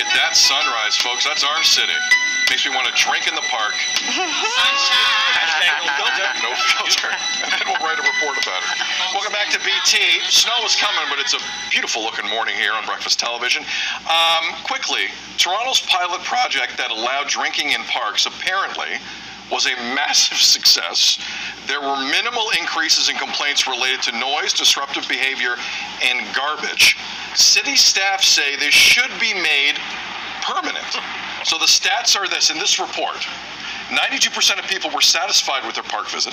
at that sunrise, folks. That's our city. Makes me want to drink in the park. Hashtag no filter. No filter. And then we'll write a report about it. Welcome back to BT. Snow is coming, but it's a beautiful looking morning here on Breakfast Television. Quickly, Toronto's pilot project that allowed drinking in parks apparently was a massive success. There were minimal increases in complaints related to noise, disruptive behavior, and garbage. City staff say they should be made permanent. So the stats are this in this report. 92% of people were satisfied with their park visit.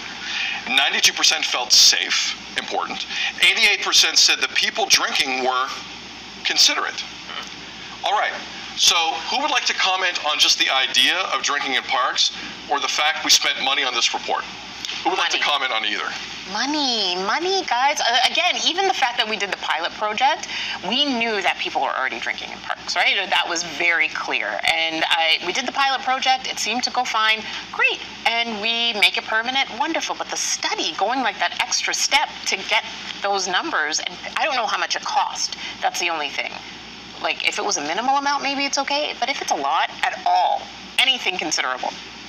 92% felt safe, important. 88% said the people drinking were considerate. All right, so who would like to comment on just the idea of drinking in parks or the fact we spent money on this report? Who would like to comment on either? Money, guys. Again, even the fact that we did the pilot project, we knew that people were already drinking in parks, right? That was very clear. And we did the pilot project. It seemed to go fine. Great. And we make it permanent. Wonderful. But the study, going like that extra step to get those numbers, and I don't know how much it cost. That's the only thing. Like, if it was a minimal amount, maybe it's okay. But if it's a lot at all, anything considerable,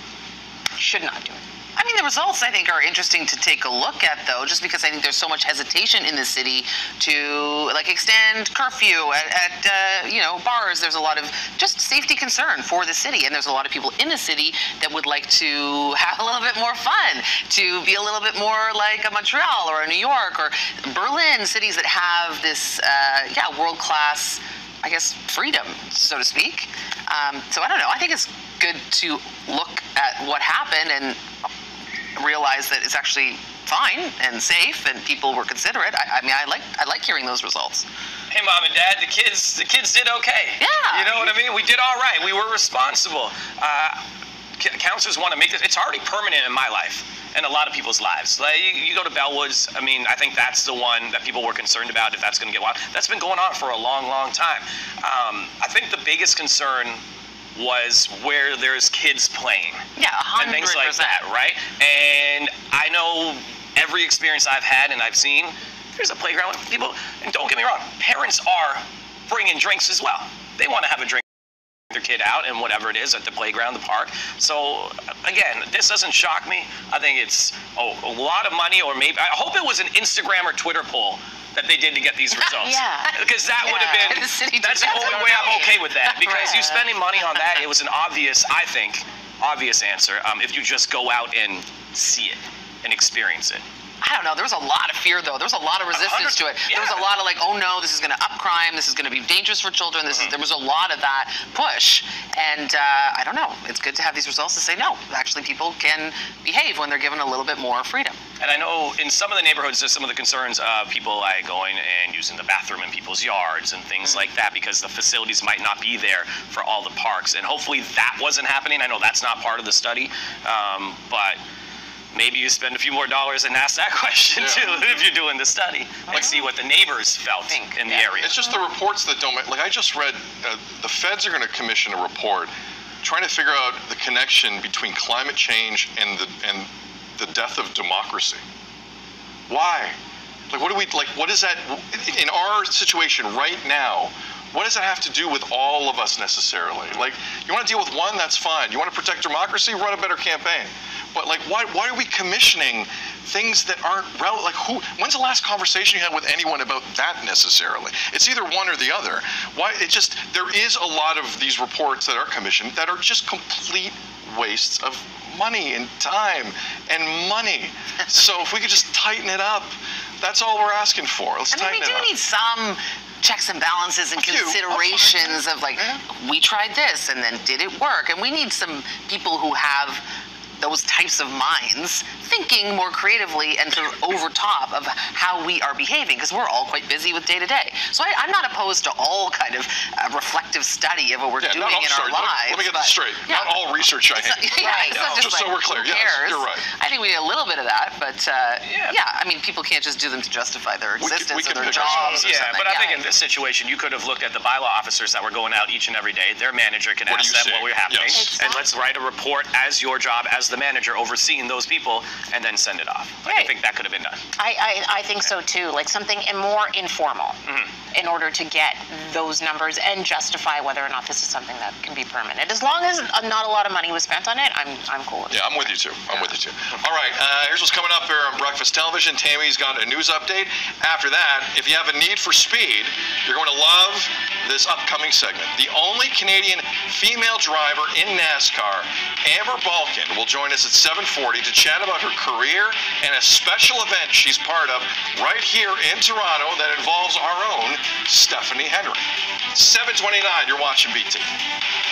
should not do it. I mean, the results, I think, are interesting to take a look at, though, just because I think there's so much hesitation in the city to, like, extend curfew at bars. There's a lot of just safety concern for the city, and there's a lot of people in the city that would like to have a little bit more fun, to be a little bit more like a Montreal or a New York or Berlin, cities that have this, world-class, I guess, freedom, so to speak. So I don't know. I think it's good to look at what happened and realize that it's actually fine and safe and people were considerate. I mean, I like hearing those results. Hey, Mom and Dad, the kids did okay. Yeah. You know what I mean? We did all right. We were responsible. Councilors want to make this. It's already permanent in my life and a lot of people's lives. Like, you go to Bellwoods. I mean, I think that's the one that people were concerned about, if that's going to get wild. That's been going on for a long, long time. I think the biggest concern was where there's kids playing. Yeah, 100%. And things like that, right? And I know every experience I've had and I've seen, there's a playground with people, and don't get me wrong, parents are bringing drinks as well. They want to have a drink with their kid out and whatever it is at the playground, the park. So again, this doesn't shock me. I think it's a lot of money, or maybe, I hope it was an Instagram or Twitter poll that they did to get these results. Yeah. Because that would have been, that's the only way I'm okay with that. Because you spending money on that, it was an obvious, I think, obvious answer if you just go out and see it and experience it. I don't know. There was a lot of fear, though. There was a lot of resistance to it. Yeah. There was a lot of like, oh no, this is going to up crime. This is going to be dangerous for children. There was a lot of that push. And I don't know. It's good to have these results to say, no, actually people can behave when they're given a little bit more freedom. And I know in some of the neighborhoods, there's some of the concerns of people like going and using the bathroom in people's yards and things like that, because the facilities might not be there for all the parks. And hopefully that wasn't happening. I know that's not part of the study, but maybe you spend a few more dollars and ask that question too if you're doing the study. Let's see what the neighbors felt in the area. It's just the reports that don't make, like I just read, the feds are going to commission a report trying to figure out the connection between climate change and the death of democracy. Why? Like, what is that, in our situation right now, what does that have to do with all of us necessarily? Like, you want to deal with one, that's fine. You want to protect democracy, run a better campaign. But like, why are we commissioning things that aren't relevant? Like, when's the last conversation you had with anyone about that necessarily? It's either one or the other. There is a lot of these reports that are commissioned that are just complete wastes of money and time and money. So if we could just tighten it up, that's all we're asking for. Let's tighten it up. We do need some checks and balances and considerations of like, we tried this and then did it work? And we need some people who have those types of minds thinking more creatively and sort of over top of how we are behaving, because we're all quite busy with day to day. So I'm not opposed to all kind of reflective study of what we're doing in our lives. Let me get this straight. Not all research I hate. Just so we're clear. Yes, you're right. I think we need a little bit of that, but I mean, people can't just do them to justify their existence or their jobs. Yeah, but I think in this situation, you could have looked at the bylaw officers that were going out each and every day. Their manager could ask them what was happening, and let's write a report as your job as the manager overseeing those people, and then send it off. Like, I think that could have been done. I think so too, like something more informal. in order to get those numbers and justify whether or not this is something that can be permanent. As long as not a lot of money was spent on it, I'm cool with it. Yeah, I'm with you too. I'm with you too. All right, here's what's coming up here on Breakfast Television. Tammy's got a news update. After that, if you have a need for speed, you're going to love this upcoming segment. The only Canadian female driver in NASCAR, Amber Balkin, will join us at 7:40 to chat about her career and a special event she's part of right here in Toronto that involves our own Stephanie Henry. 7:29, you're watching BT.